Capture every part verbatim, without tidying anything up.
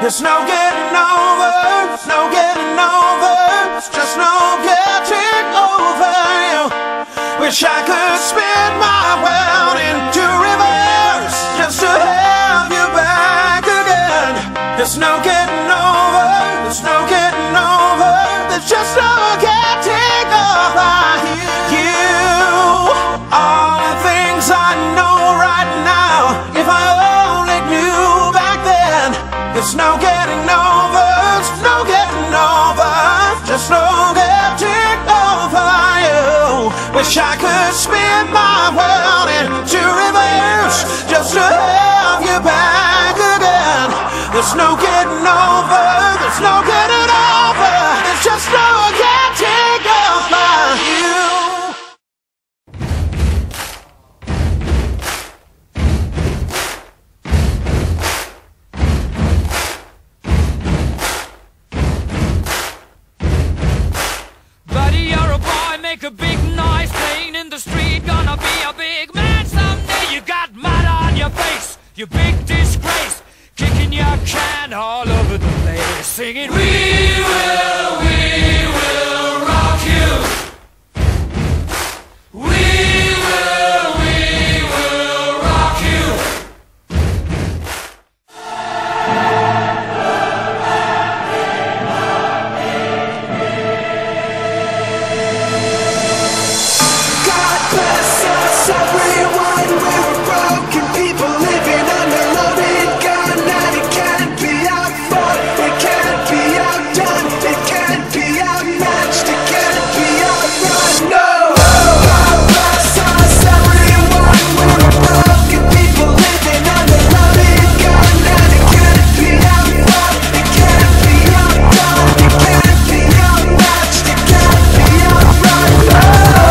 There's no getting over, no getting over, it's just no getting over you. Wish I could spin my world into reverse just to have you back again. There's no getting over, there's no getting over, there's just no getting over you. All the things I know right now, if I only knew back then. There's no getting over, there's no getting over, just no getting over you. Wish I could spin my world into reverse just to have you back again. There's no getting over, there's no getting over, there's just no getting over you. Make a big noise playing in the street. Gonna be a big man someday. You got mud on your face, you big disgrace. Kicking your can all over the place, singing, we will, we will rock you. We will, we will rock you. Everyone, we're broken people living under loaded gun, and it can't be outfought, it can't be outdone, it can't be outmatched, it can't be outrun. No! God bless us, everyone, we're broken people living under loaded gun, and it can't be outfought, it can't be outdone, it can't be outmatched, it can't be outrun. No!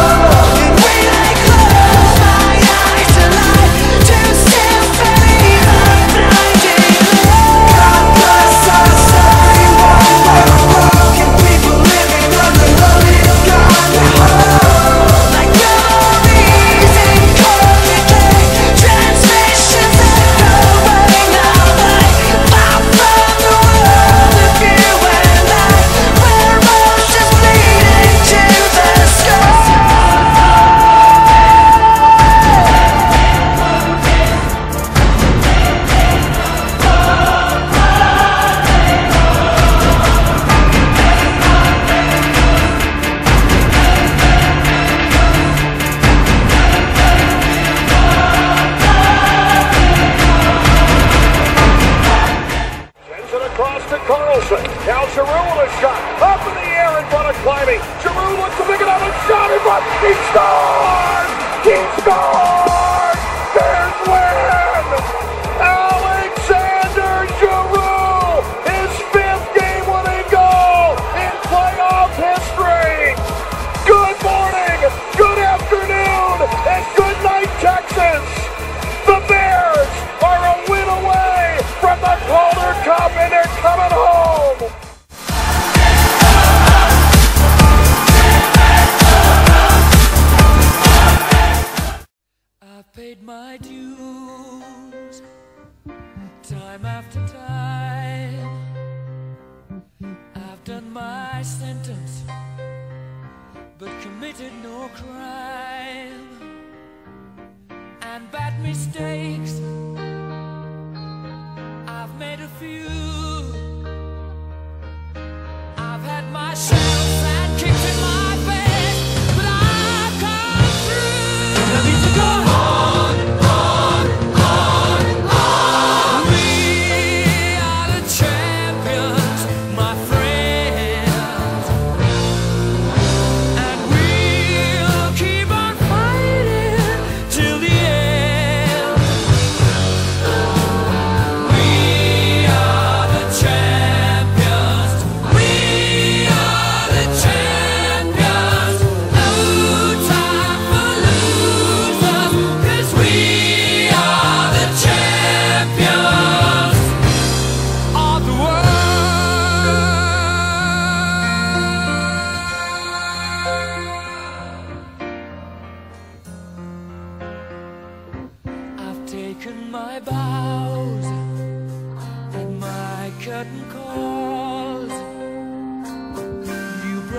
Now Giroux with a shot, up in the air in front of climbing. Giroux looks to pick it up and shot it, but he scored! He scored! Bears win! Alexander Giroux, his fifth game-winning goal in playoff history. Good morning, good afternoon, and good night, Texas. The Bears are a win away from the Calder Cup, and they're coming home. I've paid my dues, time after time. I've done my sentence, but committed no crime. And bad mistakes, I've made a few. I've had my share of sad kicks in my face, but I've come through. I need to go on, on, on, on. We are the champions, my friends, and we'll keep on fighting till the end. We are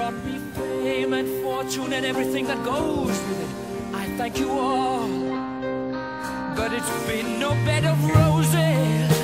brought me fame and fortune and everything that goes with it. I thank you all, but it's been no bed of roses.